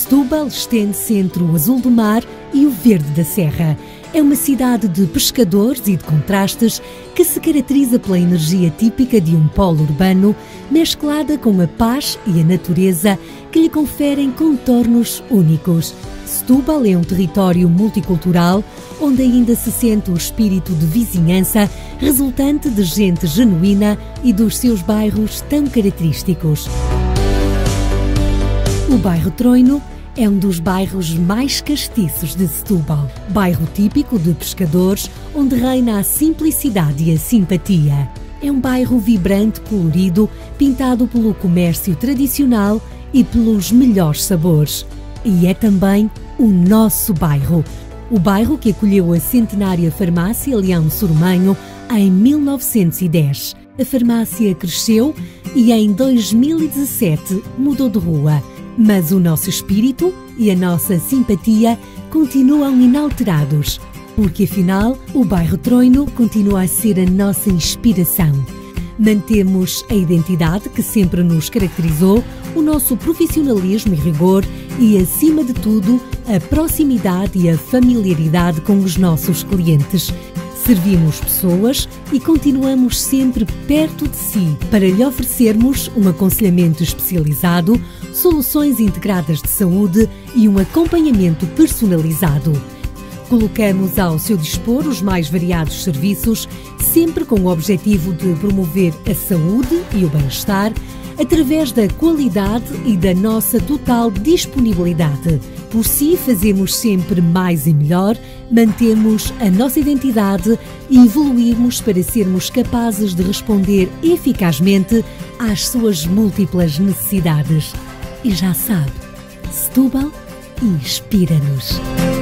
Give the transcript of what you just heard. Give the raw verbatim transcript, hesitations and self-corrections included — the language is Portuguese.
Setúbal estende-se entre o azul do mar e o verde da serra. É uma cidade de pescadores e de contrastes que se caracteriza pela energia típica de um polo urbano, mesclada com a paz e a natureza que lhe conferem contornos únicos. Setúbal é um território multicultural onde ainda se sente o espírito de vizinhança resultante de gente genuína e dos seus bairros tão característicos. O bairro Troino é um dos bairros mais castiços de Setúbal. Bairro típico de pescadores, onde reina a simplicidade e a simpatia. É um bairro vibrante, colorido, pintado pelo comércio tradicional e pelos melhores sabores. E é também o nosso bairro. O bairro que acolheu a centenária farmácia Leão Sormanho em mil novecentos e dez. A farmácia cresceu e em dois mil e dezassete mudou de rua. Mas o nosso espírito e a nossa simpatia continuam inalterados, porque afinal o bairro Troino continua a ser a nossa inspiração. Mantemos a identidade que sempre nos caracterizou, o nosso profissionalismo e rigor e, acima de tudo, a proximidade e a familiaridade com os nossos clientes. Servimos pessoas e continuamos sempre perto de si para lhe oferecermos um aconselhamento especializado, soluções integradas de saúde e um acompanhamento personalizado. Colocamos ao seu dispor os mais variados serviços, sempre com o objetivo de promover a saúde e o bem-estar, através da qualidade e da nossa total disponibilidade. Por si, fazemos sempre mais e melhor, mantemos a nossa identidade e evoluímos para sermos capazes de responder eficazmente às suas múltiplas necessidades. E já sabe, Setúbal inspira-nos.